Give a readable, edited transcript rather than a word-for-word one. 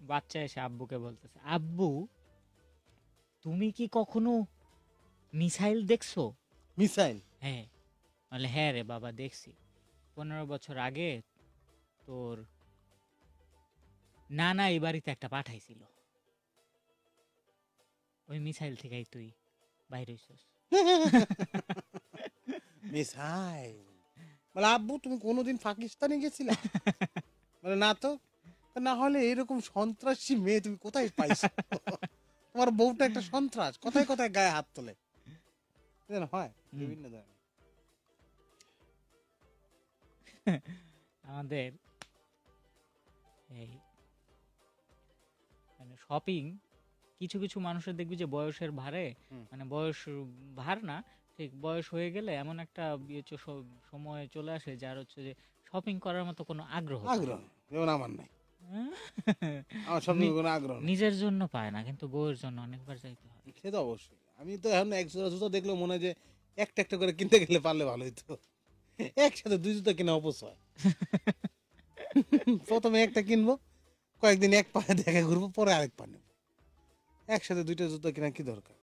বাচ্চা এসে আব্বুকে বলতেছে, আব্বু তুমি কি কখনো মিসাইল দেখছো? মিসাইল? হ্যাঁ। বলে হ্যাঁ রে বাবা দেখছি, 15 বছর আগে তোর নানা এই বাড়িতে একটা পাঠাইছিল, ওই মিসাইল থেকেই তুই বাইরে হইছস। মিসাইল? বলে আব্বু তুমি কোনোদিন পাকিস্তানে গেছিলা? বলে না তো। না হলে এরকম সন্ত্রাসী মেয়ে তুমি কোথায় পাইছো? তোমার বউটা একটা সন্ত্রাস, কোথায় কোথায় গায়ে হাত তোলে। হয় বিভিন্ন ধরনের। আমাদের এই মানে শপিং কিছু কিছু মানুষের দেখবি যে বয়সের ভারে, মানে বয়স ভার না ঠিক, বয়স হয়ে গেলে এমন একটা সময় চলে আসে যার হচ্ছে যে শপিং করার মতো কোনো আগ্রহ যেমন আমার নাই, আমার শপিং কোনো আগ্রহ নেই। নিজের জন্য পায় না, কিন্তু বউয়ের জন্য অনেকবার যাইতে হয়। সে তো অবশ্যই। আমি তো এখন এক জোড়া জুতো দেখলে মনে হয় যে একটা একটা করে কিনতে গেলে পারলে ভালো হইতো। একসাথে 2 জুতো কিনা অপচয়। প্রথমে একটা কিনবো, কয়েকদিন এক পায়ে দেখে ঘুরবো, পরে আরেক পা নেবো। একসাথে 2টা জুতো কিনা কি দরকার?